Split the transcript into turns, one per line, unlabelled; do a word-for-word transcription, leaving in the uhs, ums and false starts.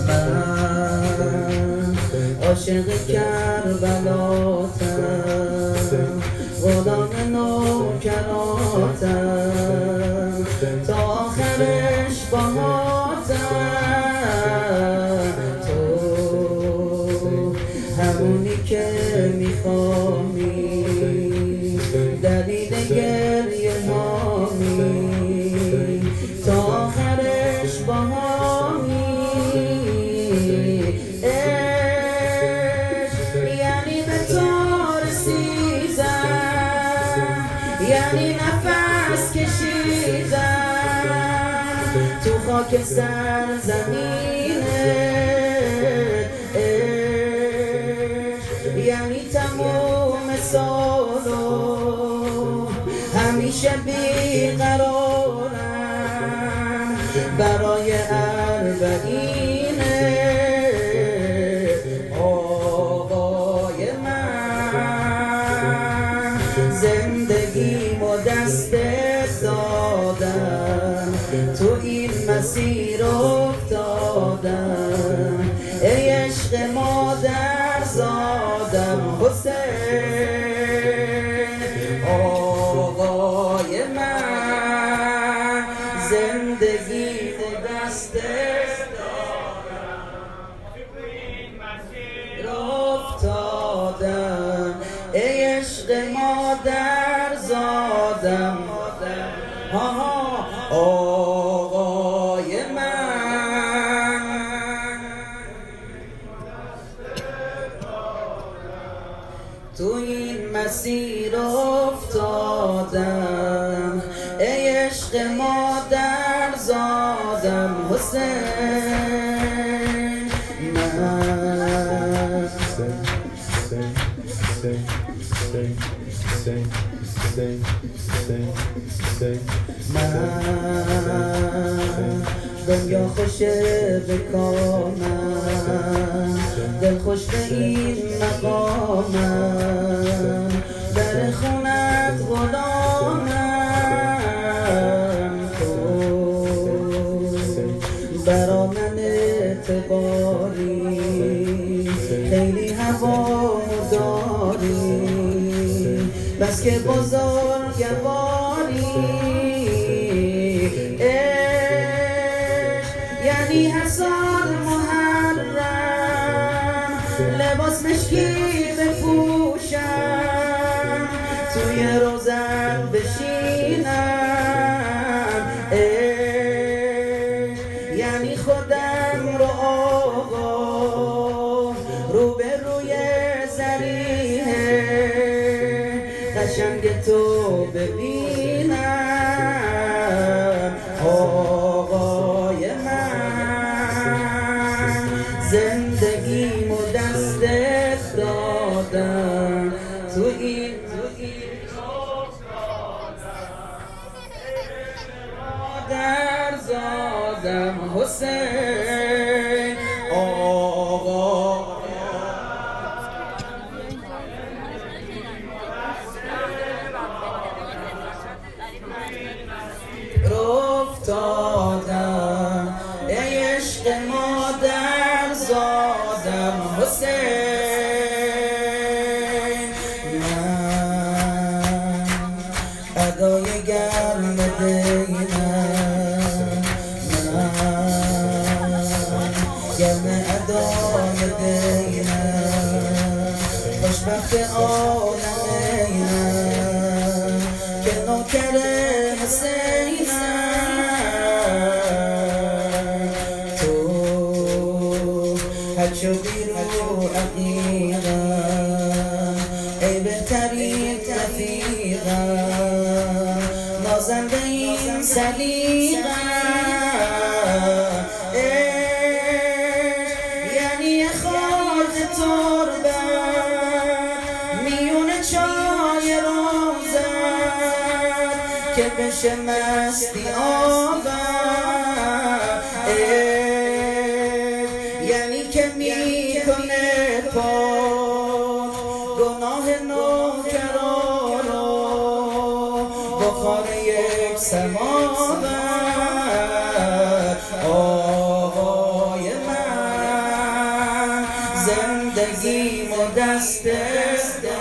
من عاشق کربلاتم، غلام نوکراتم، تا آخرش باهاتم. تو همونی که میخوامی، دلیل گریه هامی، تا آخرش باهامی. عشق یعنی به تو رسیدن، یعنی نفس کشیدن تو خاک سرزمینه. عشق یعنی تموم سالو همیشه بیقرارم برای اربعینه. آقای من زندگیمو دستت دادم، تو این مسیر افتادم. ای عشق مادر زادم حسین. آقای من زندگیمو دستت دادم، تو این مسیر افتادم. ای عشق مادر زادم. ها آقای من تو این مسیر افتادم. ای عشق مادر زادم حسین. من من دنیا خوشه به کامم، دل خوش به این مقامم، در خونت غلامم. تو برا من اعتباری، خیلی هوا داری، بس که بزرگواری. یعنی هر سال محرم لباس مشکی بپوشم، توی روزت بشینم. یعنی خودم رو آقا رو به روی زریه قشنگ تو ببینم. آقای من زندگیمو دستت دادم، تو این مادر زادم حسین. آقا افتادم. ای عشق مادر زادم حسین. من ادای گرم دینم، من گرم ادای دینم، خوشبخت عالمینم که نوکر حسینم. تو حج شدی رو عقیقم، ای بهترین رفیقم، نازنده این سلیقم. یعنی خاک تربت میون چای روزت که بشه مستی آبم. یعنی که میکنه پاک گناه نوکرانو، بخار یک سماوت. آقای من زندگی و دست